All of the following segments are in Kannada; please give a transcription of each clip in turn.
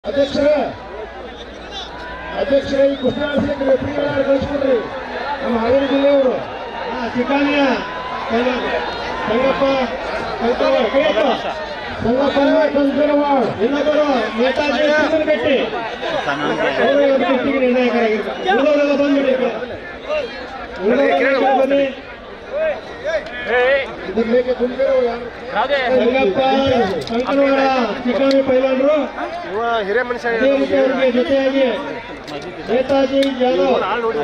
ಅಧ್ಯಕ್ಷರೇ ಈ ಕುಸ್ತಿ ಆಡಿಸಲಿಕ್ಕೆ ರೆಫ್ರಿಗಳನ್ನು ಕಳಿಸ್ಕೊಡ್ರಿ ನಮ್ಮ ಹಾವೇರಿ ಜಿಲ್ಲೆಯವರು. ಚಿಕ್ಕಾಣಿಯ ಸಂಗಪ್ಪ ಕಂಕನವಾಡ್ ಇನ್ನೊಬ್ಬರು ನೇತಾಜಿ ಗಟ್ಟಿ ನಿರ್ಣಾಯಕರಾಗಿರ್ತಾರೆ. ಬಂದ್ಬಿಡಿ ಸಂಗಪ್ಪ ಚಿಕ್ಕಾಣಿ ಪೈಲಾನರು ಹಿರಿಯ ಮನುಷ್ಯ ಜೊತೆಯಾಗಿ ನೇತಾಜಿ ಯಾದವ್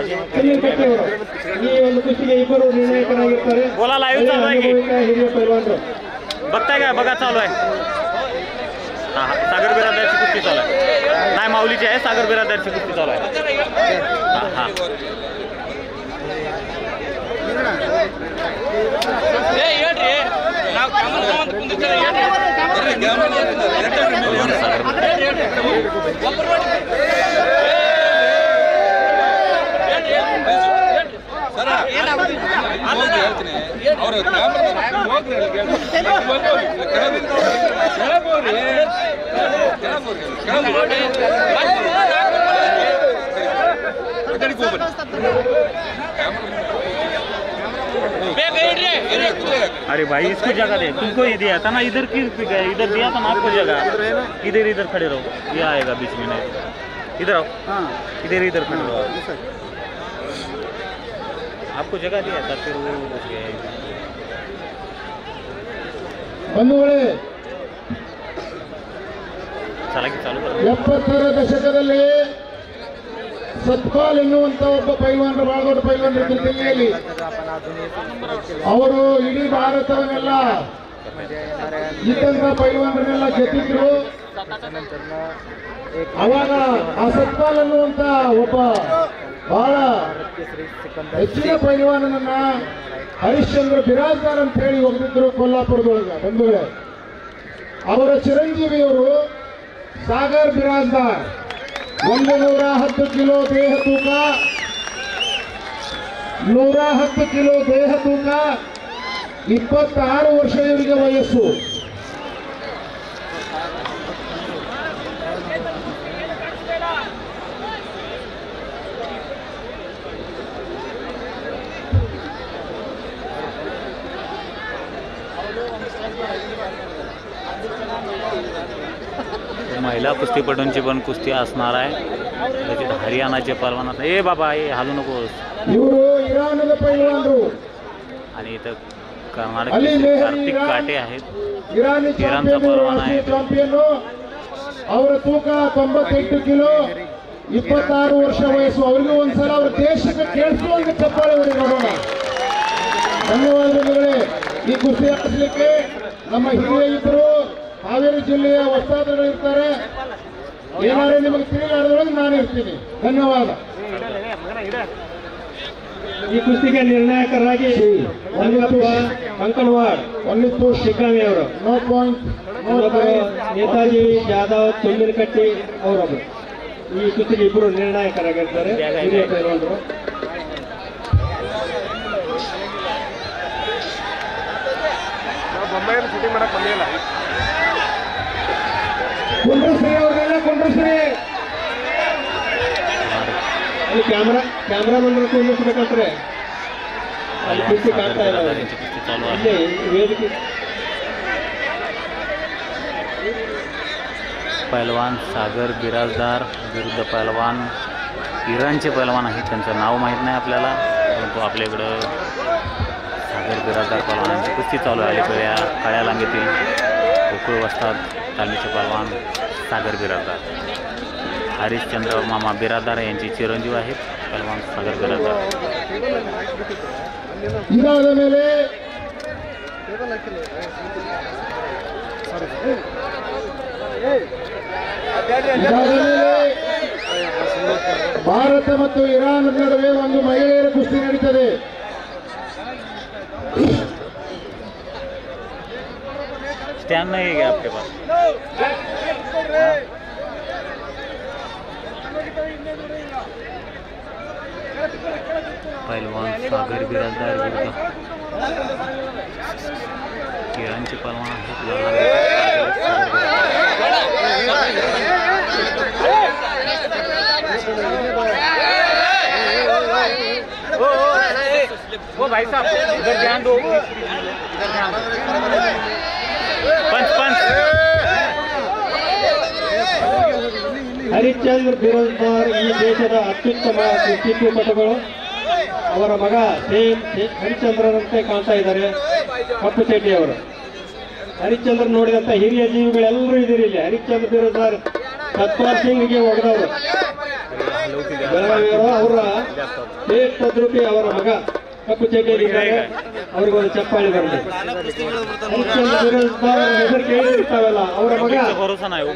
ಈ ಒಂದು ಕುಸ್ತಿಗೆ ಇಬ್ಬರು ನಿರ್ಣಾಯಕರಾಗಿರ್ತಾರೆ. ಹಿರಿಯ ಪೈಲ್ವಾನರು बघताय का बघा चालू आहे. सागर बिरादरची कुस्ती चालू आहे. नाही माऊलीची आहे, सागर बिरादरची कुस्ती चालू आहे. अरे भाई इसको जगह दे, तुमको ये दिया था ना, इधर की इधर दिया था ना आपको जगह. इधर इधर खड़े रहो, ये आएगा बीच में. नहीं इधर आओ, इधर इधर खड़े रहो. आपको जगह दिया था फिर वो बच गया. ಬಂಧುಗಳೇ, चला कि चालू 70ರ ದಶಕದಲ್ಲಿ ಸತ್ಪಾಲ್ ಎನ್ನುವಂತ ಒಬ್ಬ ಪೈಲ್ವಾನರು, ಬಹಳ ದೊಡ್ಡ ಪೈಲ್ವಾನರು ದಿಲ್ಲಿಯಲ್ಲಿ. ಅವರು ಇಡೀ ಭಾರತವನ್ನೆಲ್ಲ ಇದ್ದಂತ ಪೈಲ್ವಾನರನ್ನೆಲ್ಲ ಗೆದ್ದಿದ್ರು. ಅವಾಗ ಆ ಸತ್ಪಾಲ್ ಅನ್ನುವಂತ ಒಬ್ಬ ಬಹಳ ಹೆಚ್ಚಿನ ಪೈಲ್ವಾನನನ್ನ ಹರಿಶ್ಚಂದ್ರ ಬಿರಾಜ್ದಾರ್ ಅಂತ ಹೇಳಿ ಹೋಗ್ತಿದ್ರು ಕೊಲ್ಲಾಪುರದೊಳಗೆ. ಬಂಧುಗಳೇ, ಅವರ ಚಿರಂಜೀವಿಯವರು ಸಾಗರ್ ಬಿರಾಜ್ದಾರ್ 110 ಕಿಲೋ ದೇಹ ತೂಕ, 110 ಕಿಲೋ ದೇಹ ತೂಕ, 26 ವರ್ಷ ಇವರಿಗೆ ವಯಸ್ಸು. महिला कुस्तीपटूंची पण कुस्ती असणार आहे. त्याच्यात हरियाणाचे पहलवान. ए बाबा हे हालू नकोस. ಇವರು ಇರಾನದ ಪೈಲ್ವಾನರು. आणि इथं कर्नाटकचे कार्तिक काटे आहेत. ಇರಾನ್चा ಪಹलवान आहे. ಅವರ ತೂಕ 98 ಕಿಲೋ, 26 ವರ್ಷ ವಯಸ್ಸು. ಅವರಿಗೆ ಒಂದ್ಸಲ ಅವರ ದೇಶಕ್ಕೆ ಕೇಳಿಸುವಂತ ಚಪ್ಪಾಳೆ ಅವರಿಗೆ ನೋಡೋಣ. ಧನ್ಯವಾದಗಳೇ. ಈ ಕುಸ್ತಿ ಆಡಿಸಲಿಕ್ಕೆ ನಮ್ಮ ಹಿರಿಯ ಇಬ್ಬರು ಹಾವೇರಿ ಜಿಲ್ಲೆಯ ವಸ್ತಾದರು ಇರ್ತಾರೆ. ಏನಾದ್ರೆ ನಿಮಗೆ ತಿಳಿಲಾರದೊಳಗೆ ನಾನು ಇರ್ತೀನಿ. ಧನ್ಯವಾದ. ಈ ಕುಸ್ತಿಗೆ ನಿರ್ಣಾಯಕರಾಗಿ ಕಂಕನವಾಡ್, ಒನ್ನಿತ್ತು ಶಿಗ್ಗಾಮಿ ಅವರು, ನೋ ಪಾಯಿಂಟ್, ನೇತಾಜಿ ಯಾದವ್ ಚುಂಬನಕಟ್ಟಿ ಅವರೊಬ್ಬರು. ಈ ಕುಸ್ತಿಗೆ ಇಬ್ಬರು ನಿರ್ಣಾಯಕರಾಗಿರ್ತಾರೆ, ಹಿರಿಯ ಪೈಲ್ವಾನರು. ಬೊಮ್ಮೆಯನ್ನು ಶೂಟಿಂಗ್ ಮಾಡಕ್ ಬಂದಿಲ್ಲ. ಕುಂಡ್ರಶ್ರೀ ಅವ್ರನ್ನೆಲ್ಲ ಕುಂಡ್ರಶ್ರೀ ಅಲ್ಲಿ ಕ್ಯಾಮ್ರಾ ಬಂದ್ರೆ ಕುಂಡ್ರಿಸ್ಬೇಕಂದ್ರೆ ಅಲ್ಲಿ ಕುಸ್ತಿ ಕಾಣ್ತಾ ಇಲ್ಲ. ಅಲ್ಲಿ ವೇದಿಕೆ पहलवान सागर बिराजदार विरुद्ध पहलवान इराणचे पहलवान आहेत. त्यांचं नाव माहीत नाही आपल्याला, परंतु आपल्याकडं सागर बिराजदार पहलवानांची कुस्ती चालू आहे. अलीकडे या काळ्या लांगेतील गोकुळ वस्ताद तालमीचे पहलवान सागर बिराजदार, हरिश्चंद्र मामा बिराजदार यांचे चिरंजीव आहेत पहलवान सागर बिराजदार. ಇದಾದ ಮೇಲೆ ಭಾರತ ಮತ್ತು ಇರಾನ್ ನಡುವೆ ಒಂದು ಮಹಿಳೆಯರ ಕುಸ್ತಿ ನಡೀತದೆ. स्टैंड नहीं है आपके पास? पहलवान सागर बिराजदार विरुद्ध इराणचे पहलवान आहेत. वो भाई साहब इधर ध्यान दो, इधर ध्यान दो। पंच पंच ಹರಿಶ್ಚಂದ್ರ ಬಿರಾಜ್ದಾರ್ ಈ ದೇಶದ ಅತ್ಯುತ್ತಮ ಕುಸ್ತಿಪಟುಗಳು. ಅವರ ಮಗ ಸೇಮ್ ಹರಿಶ್ಚಂದ್ರನಂತೆ ಕಾಣ್ತಾ ಇದ್ದಾರೆ ಕಪ್ಪು ಚಡ್ಡಿ ಅವರು. ಹರಿಶ್ಚಂದ್ರ ನೋಡಿದಂತ ಹಿರಿಯ ಜೀವಿಗಳೆಲ್ಲರೂ ಇದ್ದೀರಿ ಇಲ್ಲಿ. ಹರಿಶ್ಚಂದ್ರ ಬಿರಾಜ್ದಾರ್ ಸತ್ಪಾಲ್ ಸಿಂಗ್ಗೆ ಹೊಡೆದವರು ಬೆಳಗಾವಿಯವರು. ಅವರ ಶೇಖ್ ತದ್ರೂಪಿ ಅವರ ಮಗ ಕಪ್ಪು ಚಡ್ಡಿಯಲ್ಲಿದ್ದಾರೆ. ಅವ್ರಿಗೊಂದು ಚಪ್ಪಾಳಿ ಬರಲಿ. ಹರಿಶ್ಚಂದ್ರ ಬಿರಾಜ್ದಾರ್ ಹೆಸರು ಕೇಳಿರ್ತಾವಲ್ಲ, ಅವರ ಮಗ ಭರೋಸಾ ನಾವು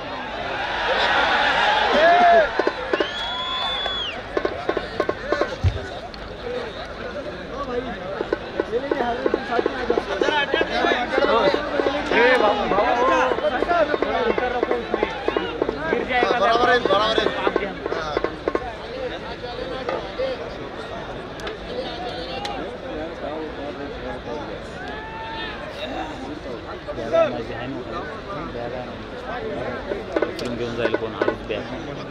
घेऊन जाईल कोण आजच बॅग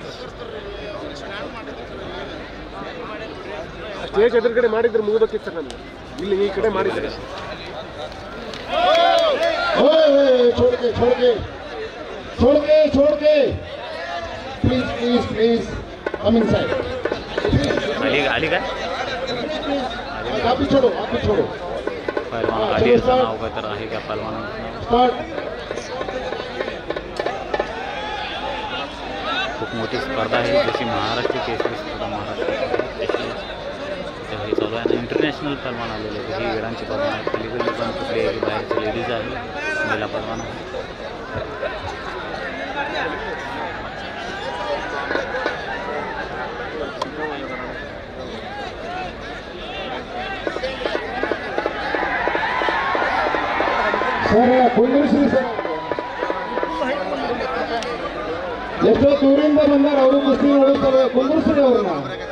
ಸ್ಟೇಜ್ ಎದುರುಗಡೆ ಮಾಡಿದ್ರೆ ಮುಗಿದೋಕಿತ್ತು ಸರ್. ನನಗೆ ಇಲ್ಲಿ ಈ ಕಡೆ ಮಾಡಿದ್ದಾರೆ. छोड़ के प्लीज कम इनसाइड. आली काय आप भी छोड़ो पहलवान गाडीचं नाव काय तर आहे का पहलवानाचं स्टार्ट. खूप मोठी स्पर्धा आहे, जशी महाराष्ट्र केसरी स्पर्धा महाराष्ट्र हे चालू आहे. इंटरनॅशनल पहलवान आलेले आहेत. ही वेळांची पहलवान आहेत. पलीकडली पण कुठले बाहेरचे लेडीज आहे, महिला पहलवान आहे. ಸರ್ ಕುಂದಿರಿಸಿ ಸರ್. ಎಷ್ಟೋ ದೂರಿಂದ ಬಂದಾರ, ಅವರು ಕುಸ್ತಿ ನೋಡುತ್ತಾರೆ. ಕುಂದಿರಿಸ್ರಿ ಅವ್ರನ್ನ.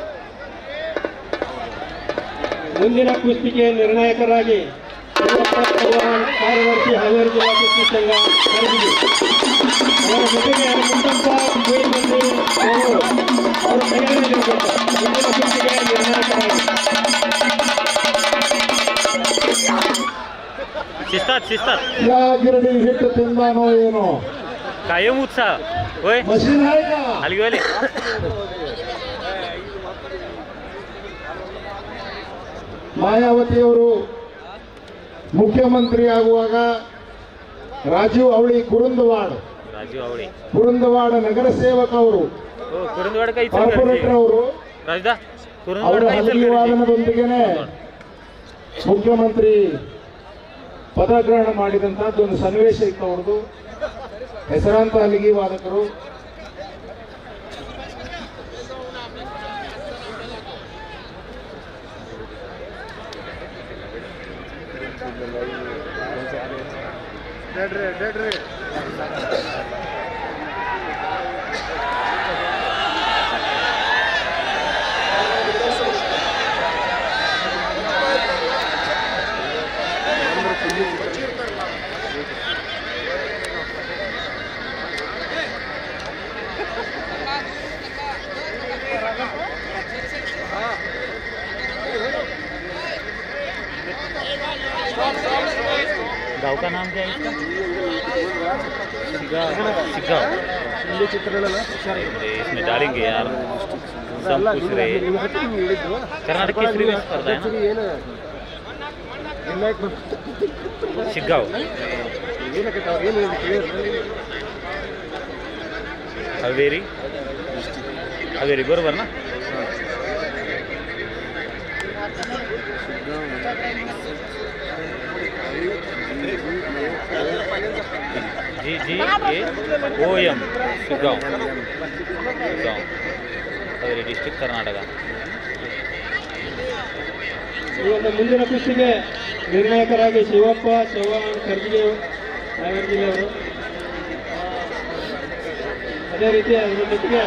ಮುಂದಿನ ಕುಸ್ತಿಗೆ ನಿರ್ಣಾಯಕರಾಗಿ ಕಾರ್ಯದರ್ಶಿ ಹಾವೇರಿ ಜಿಲ್ಲಾ ಕುಸ್ತಿ ಸಂಘ ಕರೆದಿದೆ. ಅವರ ಜೊತೆಗೆ ಮುತ್ತಪ್ಪ ಗೋಯಿಮಂದಿ ಅವರು ಅವರ ಕೈಯಲ್ಲಿರಬೇಕು. ಮುಂದಿನ ಕುಸ್ತಿಗೆ ನಿರ್ಣಾಯಕರಾಗಿ शिस्तात या गिरडी हिट तिंदानो ಏನೋ कायम उत्साह होय. मशीन आहे का? हलगीवाले ಮಾಯಾವತಿಯವರು ಮುಖ್ಯಮಂತ್ರಿ ಆಗುವಾಗ ರಾಜೀವ್ ಅವಳಿ राजू आवळे ಕುರುಂದವಾಡ ನಗರ ಸೇವಕ ಅವರು, हो कुरुंदवाड काही ಕಾರ್ಪೊರೇಟರ್ ಅವರು, राजदा ಅವರ कुरुंदवाड ಹಲಗಿ ವಾದನದೊಂದಿಗೆನೆ ಮುಖ್ಯಮಂತ್ರಿ ಪದಗ್ರಹಣ ಮಾಡಿದಂತಹದ್ದು ಒಂದು ಸನ್ನಿವೇಶ ಇತ್ತು ಅವ್ರದ್ದು. ಹೆಸರಾಂತ ಹಲಗಿ ವಾದಕರು. गाँव का नाम क्या है इसका? सिग्गांव. इसमें डालेंगे यार, सब कुछ रहे. कर्नाटक केसरी में स्पर्धा है ना. सिग्गांव हावेरी बरोबर ना. GGAOM Shiggaon Haveri district Karnataka. ಮುಂದಿನ ಕುಸ್ತಿಗೆ ನಿರ್ಣಾಯಕರಾಗಿ ಶಿವಪ್ಪ ಚವ್ಹಾಣ್ ಕರ್ಜಿಗೆ ಹಾವೇರಿ ಜಿಲ್ಲೆಯವರು. ಅದೇ ರೀತಿ ಅದರ ಜೊತೆಗೆ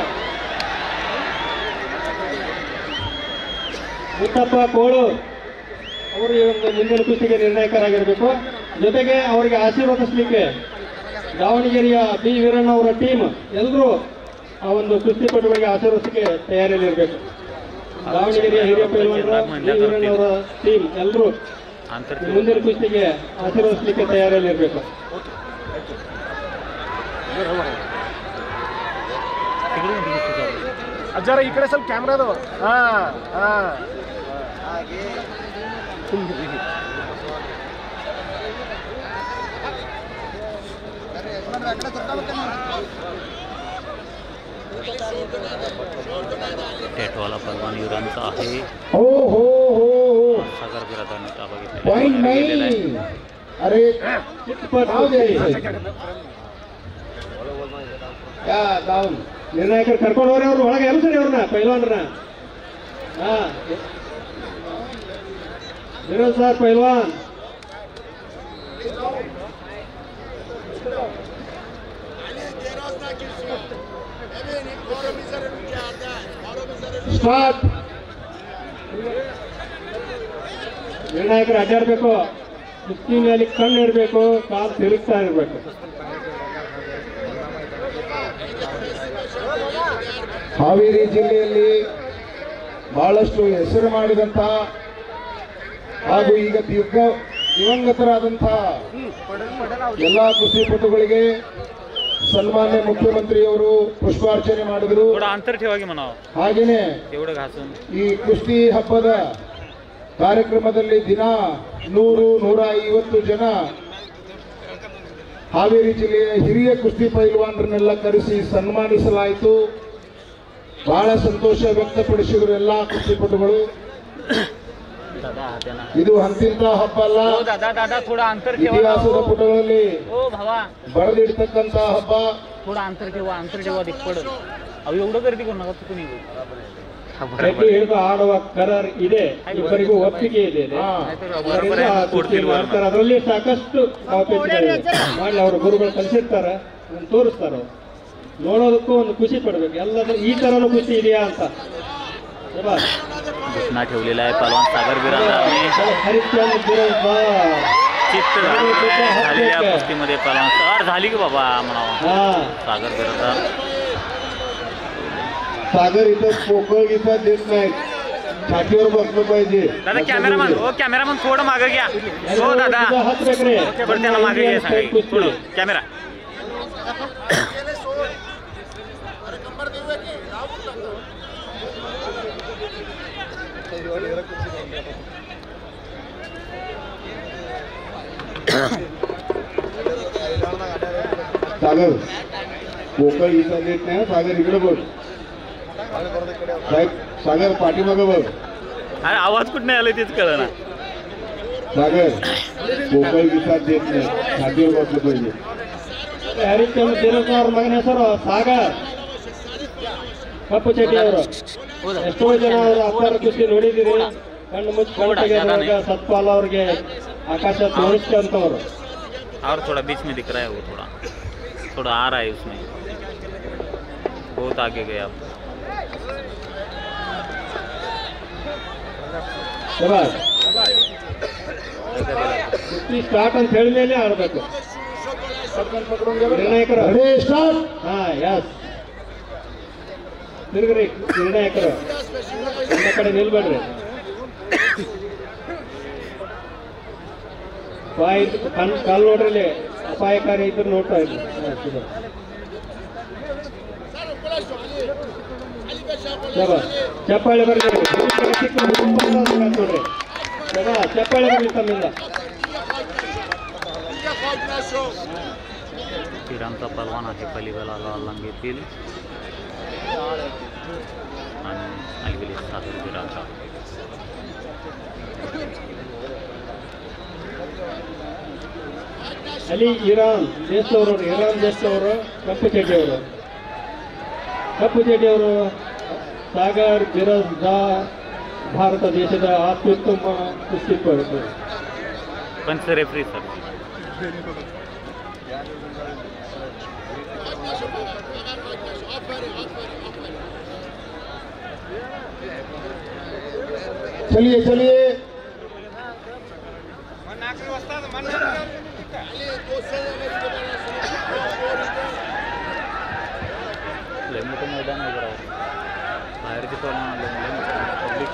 ಮುತ್ತಪ್ಪ ಕೋಳೂರ್ ಅವರು ಈ ಒಂದು ಮುಂದಿನ ಕುಸ್ತಿಗೆ ನಿರ್ಣಾಯಕರಾಗಿರಬೇಕು. ಜೊತೆಗೆ ಅವರಿಗೆ ಆಶೀರ್ವದಿಸಲಿಕ್ಕೆ ದಾವಣಗೆರೆಯ ಬಿ ವೀರಣ್ಣ ಅವರ ಟೀಮ್ ಎಲ್ಲರೂ ಆ ಒಂದು ಕುಸ್ತಿಪಟುಗಳಿಗೆ ಆಶೀರ್ವದಿಸಲಿಕ್ಕೆ ತಯಾರಿಯಲ್ಲಿರಬೇಕು. ದಾವಣಗೆರೆಯ ಹಿರಿಯ ಪೈಲ್ವಾನರ ಟೀಮ್ ಎಲ್ಲರೂ ಮುಂದಿನ ಕುಸ್ತಿಗೆ ಆಶೀರ್ವದಿಸಲಿಕ್ಕೆ ತಯಾರಿಯಲ್ಲಿರಬೇಕು. ಅಜ್ಜಾರ ಈ ಕಡೆ ಸ್ವಲ್ಪ ಕ್ಯಾಮ್ರಾದು. ಹಾ ಹಾ टेटवाला पहलवान युवरांचा आहे. हो हो हो हो सागर बिरादारने ताबा घेतलेला पॉइंट नाही. अरे नाव द्यायचं क्या डाऊन ನಿರ್ಣಾಯಕರು ಕರ್ಕೊಂಡು ಹೋಗ್ರಿ. ಅವ್ರು ಒಳಗೆ ಎಲ್ಲ ಸರಿ ಅವ್ರನ್ನ ಪೈಲ್ವಾನ್ರನ್ನ. ಹಾ ವಿರೋಧ್ ಸರ್ ಪೈಲ್ವಾನ್. ಸ್ಟಾರ್ಟ್. ನಿರ್ಣಾಯಕರು ಅಡ್ಡಾಡ್ಬೇಕು, ಕುಸ್ತಿ ಮೇಲೆ ಕಣ್ಣು ಇರಬೇಕು, ಕಾಲು ತಿರುಗ್ತಾ ಇರಬೇಕು. ಹಾವೇರಿ ಜಿಲ್ಲೆಯಲ್ಲಿ ಬಹಳಷ್ಟು ಹೆಸರು ಮಾಡಿದಂಥ ಹಾಗೂ ಈಗ ದಿವಂಗತರಾದಂತಹ ಎಲ್ಲ ಕುಸ್ತಿಪಟುಗಳಿಗೆ ಸನ್ಮಾನ್ಯ ಮುಖ್ಯಮಂತ್ರಿಯವರು ಪುಷ್ಪಾರ್ಚನೆ ಮಾಡಿದರು. ಹಾಗೆಯೇ ಈ ಕುಸ್ತಿ ಹಬ್ಬದ ಕಾರ್ಯಕ್ರಮದಲ್ಲಿ ದಿನ 100-150 ಜನ ಹಾವೇರಿ ಜಿಲ್ಲೆಯ ಹಿರಿಯ ಕುಸ್ತಿ ಪೈಲ್ವಾನರನ್ನೆಲ್ಲ ಕರೆಸಿ ಸನ್ಮಾನಿಸಲಾಯಿತು. ಬಹಳ ಸಂತೋಷ ವ್ಯಕ್ತಪಡಿಸಿದರು ಎಲ್ಲ ಕುಸ್ತಿಪಟುಗಳು. ಇದು ಅಂತಿಂತ ಹಬ್ಬ ಅಲ್ಲ, ಇತಿಹಾಸದ ಪುಟಗಳಲ್ಲಿ ಬರೆದಿಡ್ತಕ್ಕಂತ ಹಬ್ಬ. ಹಿಡಿದು ಆಡುವ ಕರಾರ್ ಇದೆ, ಇಬ್ಬರಿಗೂ ಒಪ್ಪಿಗೆ ಇದೆ. ಅದರಲ್ಲಿ ಸಾಕಷ್ಟು ಮಾಡಿ ಅವ್ರ ಗುರುಗಳು ಕಲಿಸಿರ್ತಾರೆ, ತೋರಿಸ್ತಾರೆ. ನೋಡೋದಕ್ಕೂ ಒಂದು ಖುಷಿ ಪಡ್ಬೇಕು, ಎಲ್ಲಾದ್ರೂ ಈ ತರನು ಖುಷಿ ಇದೆಯಾ ಅಂತ. घटना ठेवलेला आहे पहलवान सागर बिरादारने. झालेल्या कुस्तीमध्ये पहलवान सर झाली की बाबा म्हणावं. सागर बिरादार सागर इथं पोकळ गीता देत नाहीत, छातीवर बसलं पाहिजे. दादा कॅमेरामॅन, हो कॅमेरामॅन थोडं मागं घ्या. हो दादा थोडं त्यांना मागे घ्या, सांगा थोडं कॅमेरा. सागर पोकळ गीता देत नाही. सागर इकडे बघ, सागर पाठीमागं बघ. अरे आवाज कुठे आला तेच कळलं ना. सागर पोकळ गीता देत नाही, छातीवर बसलं पाहिजे. ಹರಿಶ್ಚಂದ್ರ ದೇವರ ಮಗನ ಹೆಸರು ಸಾಗರ್ ಕಪ್ಪು ಚಡ್ಡಿ ಅವರು. ಎಷ್ಟೋ ಜನ ಅವರು ಅಪ್ಪಾರ ಕುಸ್ತಿ ನೋಡಿದ್ದೀರಿ. ಕಣ್ಣು ಮುಚ್ಚಿ ಕಣ್ಣಿಗೆ ಸತ್ಪಾಲ್ ಅವ್ರಿಗೆ ಆಕಾಶ ತೋರಿಸ್ತಂತವ್ರು. और थोड़ा बीच में दिख रहा है, वो थोड़ा आ रहा है उसमें, बहुत आगे गया. ಸ್ಟಾರ್ಟ್ ಅಂತ ಹೇಳಿ ಮೇಲೆ ಆಡ್ಬೇಕು. ನಿರ್ಣಾಯಕರು ಹಾ ಯಸ್ ತಿರುಗ್ರಿ. ನಿರ್ಣಾಯಕರು ಒಂದ ಕಡೆ ನಿಲ್ಬೇಡ್ರಿ. ಕಾಲು ನೋಡ್ರಿ, ಅಪಾಯಕಾರಿ ಇದ್ರು ನೋಡ್ತಾ ಇದ್ರಿ. ಚಪ್ಪಾಳೆ ಬರ್ಲಿ ನೋಡ್ರಿ, ಚಪ್ಪಾಳೆ ಬರ್ಲಿ ತಮ್ಮಿಂದ. श्रीरामचा पहलवान आहे पलीकडला लाल येथील आणि अलीकडे सागर बिरादार. ಅಲ್ಲಿ ಇರಾನ್ ದೇಶದವರು, ಇರಾನ್ ದೇಶದವರು ಕಪ್ಪು ಚಡ್ಡಿಯವರು. ಕಪ್ಪು ಚಡ್ಡಿಯವರು ಸಾಗರ್ ಬಿರಾದಾರ್ ಭಾರತ ದೇಶದ ಅತ್ಯುತ್ತಮ ಕುಸ್ತಿಪಟು. पंच रेफरी सर. चलिए चलिए लय मोठं मैदान आहे, बाहेरचे पहलवान आले, पब्लिक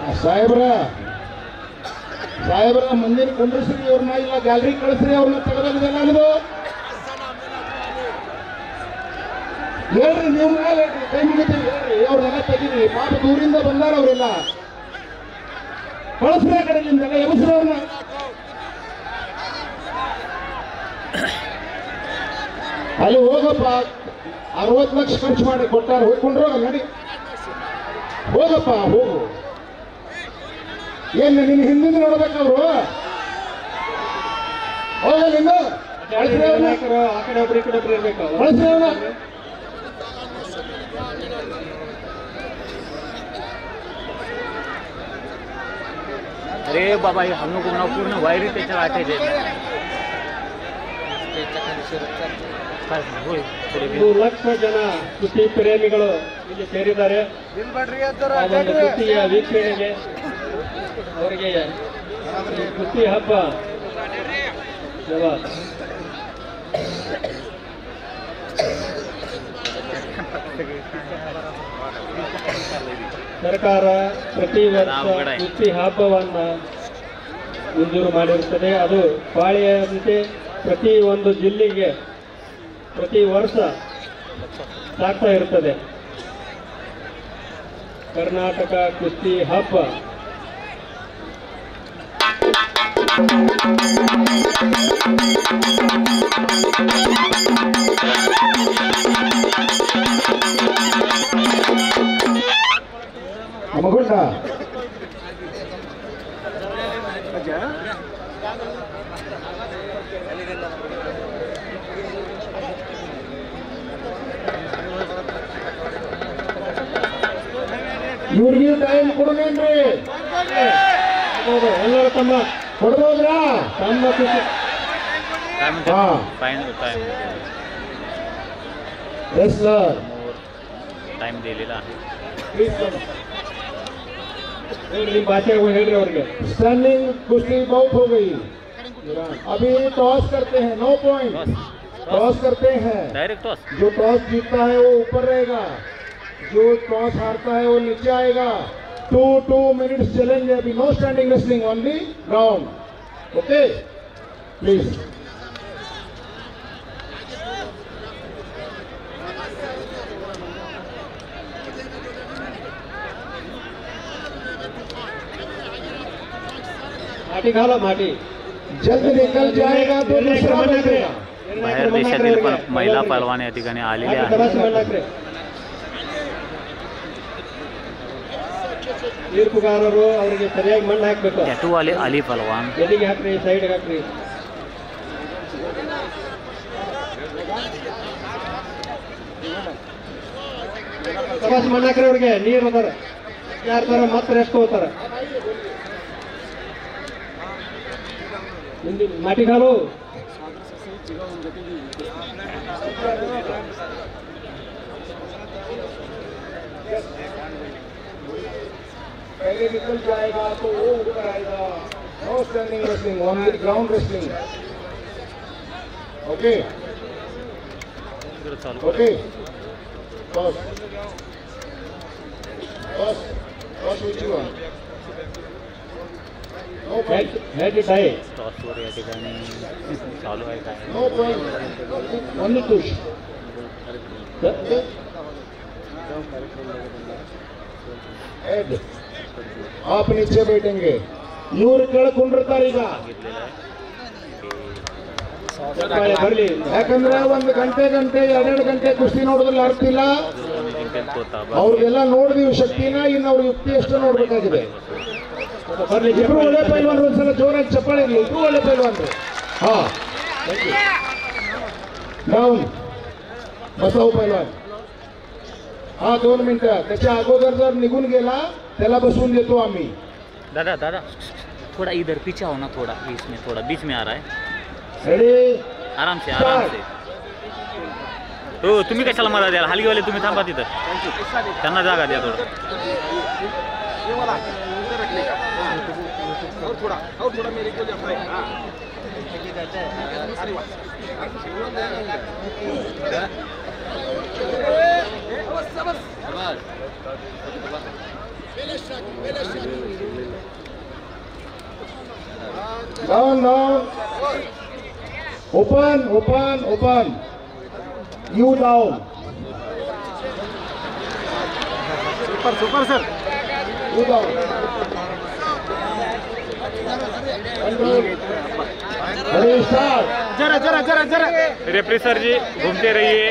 ಸಾಹೇಬ್ರ ಮಂದಿನ ಕುಂಡ್ರಿಸ್ರಿ, ಅವ್ರನ್ನ ಇಲ್ಲ ಗ್ಯಾಲರಿ ಕಳಿಸ್ರಿ, ಅವ್ರನ್ನ ತೆಗೆದಿಲ್ಲ ಅನ್ನೋದು ಹೇಳ್ರಿ. ನೀವು ಮೇಲೆ ಕೈ ಮುಗಿತೀವಿ ಹೇಳ್ರಿ, ಅವ್ರನ್ನೆಲ್ಲ ತೆಗೀರಿ. ಪಾಪ ದೂರಿಂದ ಬಂದಾರ ಅವರೆಲ್ಲ, ಕಳಿಸ್ರಿ ಆ ಕಡೆಯಿಂದೆಲ್ಲ ಎಬ್ಸ್ರಿ ಅವ್ರನ್ನ. ಅಲ್ಲಿ ಹೋಗಪ್ಪ, 60 ಲಕ್ಷ ಖರ್ಚು ಮಾಡಿ ಕೊಟ್ಟಾರ, ಹೋಗ್ಕೊಂಡ್ರು ನಡಿ, ಹೋಗಪ್ಪ ಹೋಗು. ಏನು ನಿನ್ನ ಹಿಂದಿಂದ ನೋಡ್ಬೇಕವ್ರು? ಹೋಗಲಿಂದ ಕಳಿಸ್ರಿ ಅವ್ರನ್ನ, ಆ ಕಡೆ ಒಬ್ರು ಈ ಕಡೆ ಒಬ್ರು ಇರ್ಬೇಕು. ಕಳಿಸ್ರಿ ಅವ್ರನ್ನ. अरे बाबा हे हम लोग पूर्ण वायरी त्याच्या वाटायचे ಒಂದು ಲಕ್ಷ ಜನ ಕುಸ್ತಿ ಪ್ರೇಮಿಗಳು ಇಲ್ಲಿ ಸೇರಿದ್ದಾರೆ. ಆ ಒಂದು ಕುಸ್ತಿಯ ವೀಕ್ಷಣೆಗೆ ಅವರಿಗೆ ಈ ಕುಸ್ತಿ ಹಬ್ಬ ಸರ್ಕಾರ ಪ್ರತಿ ವರ್ಷ ಕುಸ್ತಿ ಹಬ್ಬವನ್ನ ಮಂಜೂರು ಮಾಡಿರುತ್ತದೆ. ಅದು ಪಾಳಿಯಂತೆ ಪ್ರತಿ ಒಂದು ಜಿಲ್ಲೆಗೆ ಪ್ರತಿ ವರ್ಷ ಸಾಗ್ತಾ ಇರುತ್ತದೆ. ಕರ್ನಾಟಕ ಕುಸ್ತಿ ಹಬ್ಬ ಮಗುಂಡ ಇವ್ರಿಗೆ ಟೈಮ್ ಕೊಡೋನೇನ್ರಿ? ಎಲ್ಲರೂ ತಮ್ಮ ಕೊಡ್ಬೋದ್ರಾ? ತಮ್ಮ ಕುಸ್ತಿ रेसलर टाइम दिलेला आहे. ನಿಮ್ಮ ಭಾಷೆ ಹೇಳ್ರಿ ಅವ್ರಿಗೆ. स्टैंडिंग कुश्ती बहुत हो गई, अभी टॉस करते हैं, 9 पॉइंट टॉस करते हैं. डायरेक्ट टॉस, जो टॉस जीतता है वो ऊपर रहेगा, जो टॉस हारता है वो नीचे आएगा. 2 मिनट्स चलेंगे अभी. No standing wrestling, only round. Okay please. माटी घाला माटी जल्द निकल जाएगा तो दूसरा बनेगा. बाहेर देशातील पण महिला पहलवान या ठिकाणी आलेले आहेत. ತೀರ್ಪುಗಾರರು ಅವರಿಗೆ ಸರಿಯಾಗಿ ಮಣ್ಣು ಹಾಕಬೇಕು. टॅटू वाले अली पहलवान ಎಲ್ಲಿಗೆ ಹಾಕ್ರಿ, ಸೈಡ್ಗೆ ಹಾಕ್ರಿ. ಸವಾಸ್ ಮಣ್ಣು ಹಾಕ್ರಿ ಅವ್ರಿಗೆ. ನೀರು ಅದಾರ, ಯಾರು ತರ ಮತ್ತೆ ರೆಸ್ಟ್ ಹೋಗ್ತಾರ. माटी घालो. पहले निकल जाएगा तो वो ऊपर आएगा. No standing wrestling, only ground wrestling. Okay okay. बस बस बस ऊंची वन. No point. Head tie. टॉसवर या ठिकाणी चालू आहे काय. No point, only push. Head. आप नीचे बैठेंगे. ಇವ್ರು ಕೆಳಕೊಂಡಿರ್ತಾರೆ ಈಗ. ಬರಲಿ. ಯಾಕಂದ್ರೆ 1 ಗಂಟೆ 2 ಗಂಟೆ ಕುಸ್ತಿ ನೋಡೋದ್ರಲ್ಲಿ ಅರ್ಥ ಇಲ್ಲ. ಅವ್ರಿಗೆಲ್ಲ ನೋಡಿದೀವಿ ಶಕ್ತಿನ, ಇನ್ನು ಅವ್ರ ಯುಕ್ತಿ ಎಷ್ಟು ನೋಡ್ಬೇಕಾಗಿದೆ. ಇಬ್ರು ಒಳ್ಳೆ ಪೈಲ್ವಾನ್ರು. ಒಂದ್ಸಲ ಜೋರಾಗಿ ಚಪ್ಪಾಳೆ ಇರಲಿ. ಇಬ್ರು ಒಳ್ಳೆ ಪೈಲ್ವಾನ್ರು. हा डाऊन. बसाव पहलवान. हा 2 मिनिटं. त्याच्या अगोदर जर निघून गेला त्याला बसवून देतो आम्ही. दादा दादा थोड़ा इधर पीछे हो ना, थोड़ा बीच में, थोड़ा बीच में आ रहा है. रेडी. आराम से आराम से. हो तुम्ही कशाला मला द्याल? हलीवाले तुम्ही थांबा तिथं, त्यांना जागा द्या थोडं. और थोड़ा मेरे को जाता है. Open open open you down super super sir you down ready start जरा जरा जरा जरा रेफरी सर जी घूमते रहिए.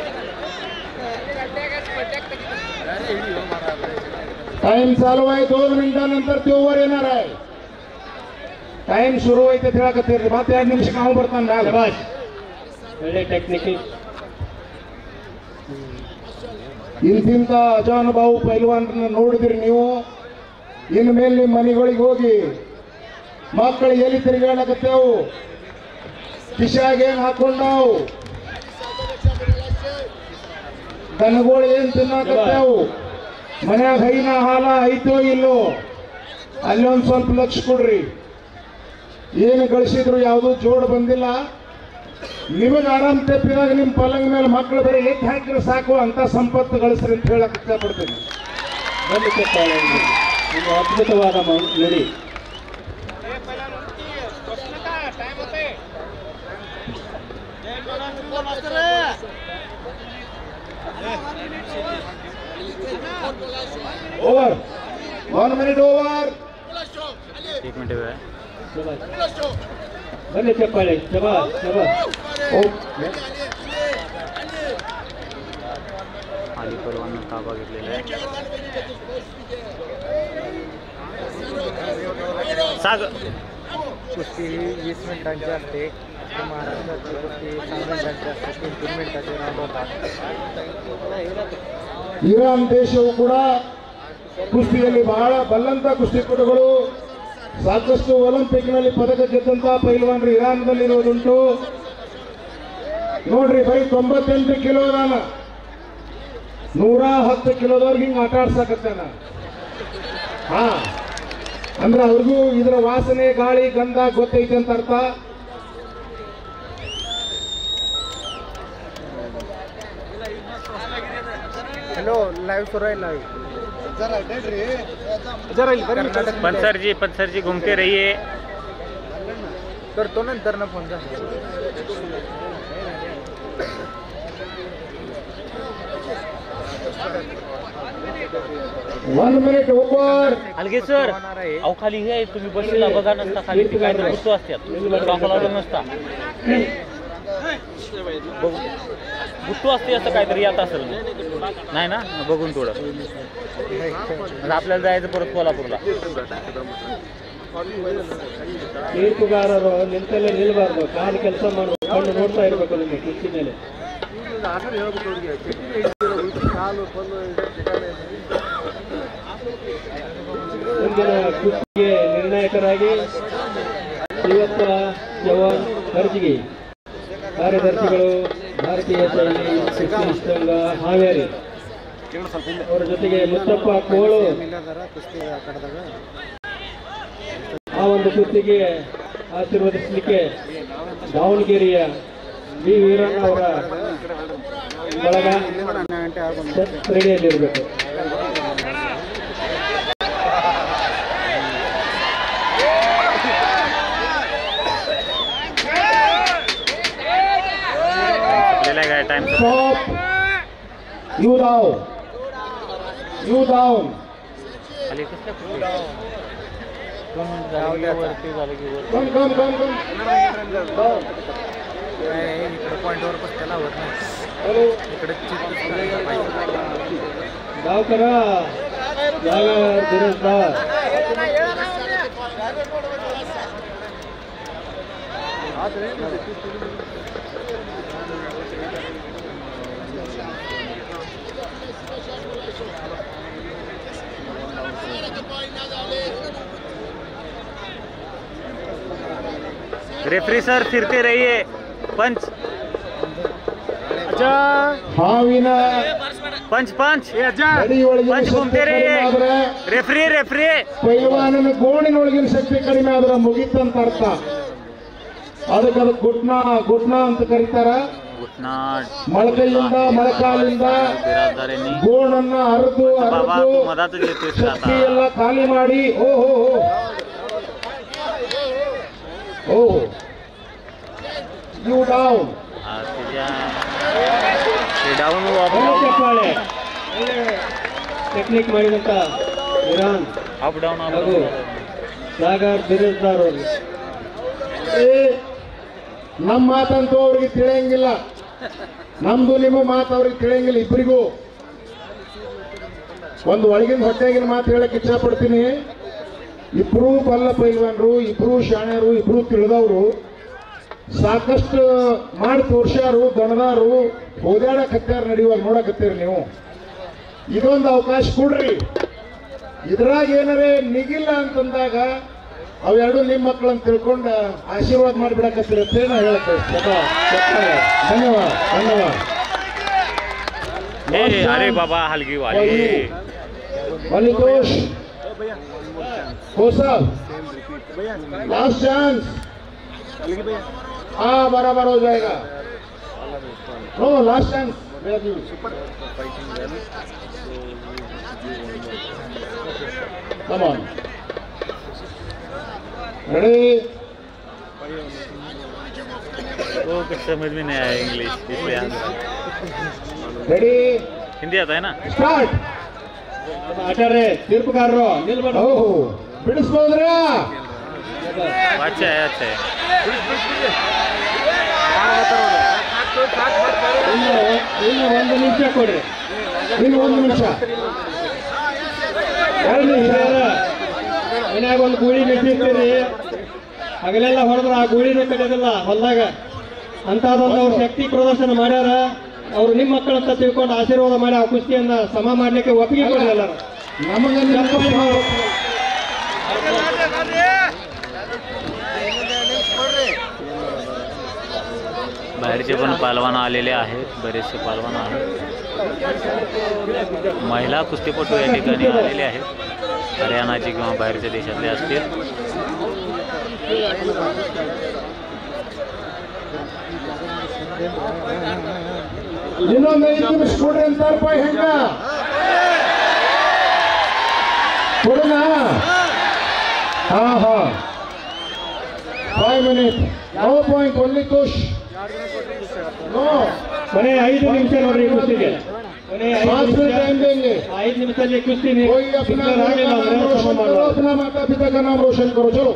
टाइम चालू आहे 2 मिनिटानंतर ते ओव्हर येणार आहे टाइम ಶುರು ಐತೆ ಅಂತ ಹೇಳಕತ್ತೀರಿ ಮತ್ತೆ 2 ನಿಮಿಷ ನಾವು ಬರ್ತಾನೆ ಮ್ಯಾಲ ಶಬಾಷ್ ಒಳ್ಳೆ ಟೆಕ್ನಿಕಲ್ ಇಂತಿಂತ ಅಜಾನುಭಾವು ಪೈಲ್ವಾನ್ರನ್ನ ನೋಡಿದ್ರಿ ನೀವು ಇನ್ನು ಮೇಲೆ ನಿಮ್ಮ ಮನೆಗಳಿಗೆ ಹೋಗಿ ಮಕ್ಕಳು ಎಲ್ಲಿ ತಿರುಗಾಡಕತ್ತೇವು ಕಿಶಾಗೇನು ಹಾಕೊಂಡವು ದನಗಳು ಏನು ತಿನ್ನಕತ್ತೇವು ಮನ್ಯಾಗ ಹೈನ ಹಾಲ ಐತೋ ಇಲ್ಲೋ ಅಲ್ಲೊಂದು ಸ್ವಲ್ಪ ಲಕ್ಷ ಕೊಡ್ರಿ ಏನು ಗಳಿಸಿದ್ರು ಯಾವುದೂ ಜೋಡ್ ಬಂದಿಲ್ಲ ನಿಮಗೆ ಆರಾಮ್ ತೆಪ್ಪಿದಾಗ ನಿಮ್ಮ ಪಲಂಗ ಮೇಲೆ ಮಕ್ಕಳು ಬರೀ ಎತ್ತಿ ಹಾಕಿದ್ರೆ ಸಾಕು ಅಂತ ಸಂಪತ್ತು ಗಳಿಸ್ರಿ ಅಂತ ಹೇಳಕ್ ಇಷ್ಟಪಡ್ತೀನಿ ಒಂದು ಅದ್ಭುತವಾದ ನುಡಿ ओवर 1 मिनिट ओवर 1 मिनिट वेळ आहे. बल्ले चप्पाळे शबाश शबाश अली पहलवाननं ताबा घेतलेला आहे. सागर कुस्ती 20 मिनिटांची असते महाराष्ट्राची कुस्ती 6 मिनिटांची असते 3 मिनिटाचे राऊंड होतात ಇರಾನ್ ದೇಶವು ಕೂಡ ಕುಸ್ತಿಯಲ್ಲಿ ಬಹಳ ಬಲ್ಲಂತ ಕುಸ್ತಿಪಟುಗಳು ಸಾಕಷ್ಟು ಒಲಿಂಪಿಕ್ನಲ್ಲಿ ಪದಕ ಗೆದ್ದಂತ ಪೈಲ್ವಾನರು ಇರಾನ್ದಲ್ಲಿರುವುದುಂಟು ನೋಡ್ರಿ ಬರೀ 98 ಕಿಲೋ ಅದಾನ 110 ಕಿಲೋದವ್ರಿಗೆ ಹಿಂಗೆ ಆಟ ಆಡ್ಸಕತ್ತಾನ ಹಾ ಅಂದ್ರೆ ಅವ್ರಿಗೂ ಇದರ ವಾಸನೆ ಗಾಳಿ ಗಂಧ ಗೊತ್ತೈತೆ ಅಂತ ಅರ್ಥ हॅलो लाईव्ह सुरू आहे लाईव्ह जरा इल्ल बरी पंचर जी घूमते रहिए. करतो नंतर ना फोन 1 मिनिट ओव्हर अलगे सर अहो खाली हे तुम्ही बसला बघा नसता खाली ती काय गुत्तू असतात टाकला नसता गुत्तू असते असं काहीतरी येत असेल नाही ना बघून थोडं आपल्याला जायचं परत कोल्हापूरला. ತೀರ್ಪುಗಾರರು ನಿಂತಲ್ಲೇ ನಿಲ್ಬಾರ್ದು ಕಾಲು ಕೆಲಸ ಮಾಡಬೇಕು ಕಣ್ಣು ನೋಡ್ತಾ ಇರಬೇಕು ನಿಮಗೆ ಕುರ್ಚಿ ಮೇಲೆ ಮುಂದಿನ ಕುಸ್ತಿಗೆ ನಿರ್ಣಾಯಕರಾಗಿ ಶ್ರೀವತ್ಸ ಜವಾನ್ ಕರ್ಜಿಗಿ ಕಾರ್ಯದರ್ಶಿಗಳು ಭಾರತೀಯ ಶೈಲಿ ಕುಸ್ತಿ ಸಂಘ ಹಾವೇರಿ ಅವರ ಜೊತೆಗೆ ಮುತ್ತಪ್ಪ ಕೋಳು कुस्ती ಕಡದಾಗ ಆ ಒಂದು ಕುಸ್ತಿಗೆ ಆಶೀರ್ವದಿಸಲಿಕ್ಕೆ ದಾವಣಗೆರೆಯ ವಿ ವೀರಣ್ಣ ಅವರ ಬಳಗ ರೆಡಿಯಲ್ಲಿರಬೇಕು. Stop. You down. You down. खाली कसल्या वरती झालं की वर Come. Down. इकडे पॉईंटवर कुस्त्याला होत नाही Hello. इकडे डाव करा जागा दिरसदार रेफरी सर फिरते रहिए. पंच ಹಾವಿನ पंच ಗಡಿ ಒಳಗಿನ पंच ಶಕ್ತಿ घूमते ಕಡಿಮೆ रहिए. ಆದ್ರೆ रेफरी ಪೈಲ್ವಾನನ ಗೋಣಿನೊಳಗಿನ ಶಕ್ತಿ ಕಡಿಮೆ ಆದ್ರೆ ಮುಗಿತಂತ ಅರ್ಥ. ಅದಕ್ಕೆ ಗುಟ್ನ ಅಂತ ಕರೀತಾರ. घुटना ಮೊಳಕೈಯಿಂದ ಮೊಳಕಾಲಿಂದ बिराजदारांनी ಗೋಣನ್ನ ಹರಿದು बाबा तू मधातच येतोयस का ಶಕ್ತಿ आता? ಎಲ್ಲ ಖಾಲಿ ಮಾಡಿ ಓಹೋ ಯು ಡೌನ್. ಡೌನ್ ಚಪ್ಪಾಳೆ ಟೆಕ್ನಿಕ್ ಮಾಡಿದಂತ ಇರಾನ್ ಅಪ್ ಡೌನ್ ಹಾಗೂ ಸಾಗರ್ ಬಿರಾಜ್ದಾರ್ ಅವರು. ನಮ್ಮ ಮಾತಂತೂ ಅವ್ರಿಗೆ ತಿಳಿಯಂಗಿಲ್ಲ, ನಮ್ದು ನಿಮ್ಮ ಮಾತು ಅವ್ರಿಗೆ ತಿಳಿಯಂಗಿಲ್ಲ. ಇಬ್ಬರಿಗೂ ಒಂದು ಒಳಗಿನ ಹೊಟ್ಟೆಗಿನ ಮಾತು ಹೇಳಕ್ ಇಚ್ಛಾ ಪಡ್ತೀನಿ. ಇಬ್ರು ಬಲ್ಲ ಪೈಲ್ವಾನ್ರು, ಇಬ್ರು ಶಾಣ್ಯರು, ಇಬ್ರು ತಿಳಿದವರು, ಸಾಕಷ್ಟು ಮಾಡಿ ತೋರ್ಸ್ಯಾರು, ದಣದಾರು, ಓದಾಡಕತ್ತಾರ, ನಡೆಯುವಾಗ ನೋಡಕತ್ತೀರಿ ನೀವು. ಇದೊಂದು ಅವಕಾಶ ಕೊಡ್ರಿ. ಇದ್ರಾಗ ಏನಾರೇ ನಿಗಿಲ್ಲ ಅಂತಂದಾಗ ಅವೆರಡು ನಿಮ್ಮ ಮಕ್ಕಳು ಅಂತ ತಿಳ್ಕೊಂಡು ಆಶೀರ್ವಾದ ಮಾಡಿಬಿಡಕತ್ತಿರತ್ತೆ ನಾ ಹೇಳಕ್ಕೆ. ಧನ್ಯವಾದ ಧನ್ಯವಾದ. अरे बाबा हलगी वाली वलीदोश साहब लास्ट चांस. हाँ बराबर हो जाएगा. No last chance. Come on. Ready. वो कुछ समझ में नहीं आया इंग्लिश, इसलिए रेडी. हिंदी आता है ना. स्टार्ट. ಆಚಾರ್ಯ ತೀರ್ಪುಗಾರರು ನಿಲ್ಬಾರ್ದು. ಓಹೋ ಬಿಡಿಸ್ಬೋದ್ರಾ? अच्छा है अच्छा है. ಇನ್ನು ಒಂದು ನಿಮಿಷ ಕೊಡ್ರಿ. ಇನ್ನು ಒಂದು ನಿಮಿಷ. ಮನ್ಯಾಗ ಒಂದು ಗೂಳಿ ನೆಟ್ಟಿರ್ತೀರಿ, ಹಗಲೆಲ್ಲ ಹೊಡೆದ್ರೆ ಆ ಗೂಳಿನೂ ಕಟ್ಟೋದಿಲ್ಲ ಹೊಲದಾಗ. ಅಂತದೊಂದು ಅವ್ರ ಶಕ್ತಿ ಪ್ರದರ್ಶನ ಮಾಡ್ಯಾರ. ಅವರು ನಿಮ್ಮ ಮಕ್ಕಳಂತ ತಿಳ್ಕೊಂಡು ಆಶೀರ್ವಾದ ಮಾಡಿ ಆ ಕುಸ್ತಿಯನ್ನ ಸಮ ಮಾಡ್ಲಿಕ್ಕೆ ಒಪ್ಪಿಗೆ ಕೊಡಲಿಲ್ಲ. ನಮಗೆ बाहेरचे पण पहलवान आलेले आहेत, बरेचसे पहलवान आहेत. महिला कुस्तीपटू या ठिकाणी आलेले आहेत, हरियाणाचे किंवा बाहेरच्या देशातले असतील. ಇನ್ನೊಂದು 5 ನಿಮಿಷ ಕೊಡ್ರಿ ಅಂತಾರಪ್ಪ. ಹೆಂಗ ಕೊಡೋಣ? ಹಾ ಹಾ 5 minutes. ನೋ ಪಾಯಿಂಟ್ ಓನ್ಲಿ ತೋಷ್. ನೋ ಕೊನೆ 5 ನಿಮಿಷ ನೋಡ್ರಿ ಕುಸ್ತಿಗೆ. ಕೊನೆ 5 टाइम देंगे. 5 ನಿಮಿಷದಲ್ಲಿ ಕುಸ್ತಿ कोई अपना ಆಗಲಿಲ್ಲ ಅಂದ್ರೆ नाम रोशन करो, अपना माता पिता का नाम रोशन करो. चलो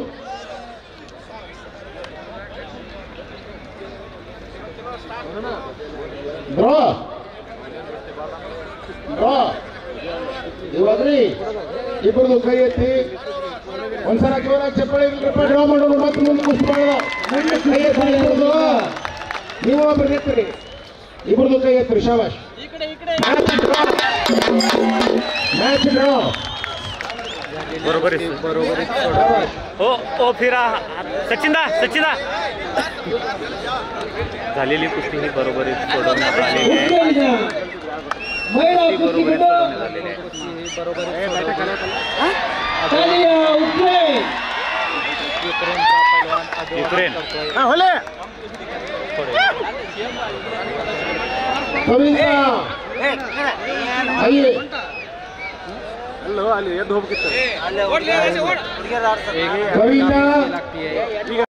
ड्रॉ ड्रॉ. ಇವಾಗ್ರಿ ಇಬ್ಬರದು ಕೈ ಎತ್ತಿ ಒಂದ್ಸಲ ಜೋರಾಗಿ ಚಪ್ಪಾಳೆ ಡ್ರಾ ಮಾಡೋಣ. ಮತ್ತೆ ಮುಂದೆ ಕುಸ್ತಿ ಮಾಡೋದು. ಕೈ ಎತ್ತಿ ಇಬ್ಬರದು. ನೀವು ಒಬ್ಬರು ಎತ್ತಿರಿ, ಇಬ್ಬರದು ಕೈ ಎತ್ತಿರಿ. ಶಾಬಾಷ್. Match draw. बरोबर हो ओ फिरा सचिनदा सचिनदा. झालेली कुस्ती ही बरोबरीत सोडवण्यात आलेली आहे. युक्रेन कविता आइए. ಅಲ್ಲಿ ಎದ್ದು ಹೋಗ್ಬೇಕಿತ್ತು. कविता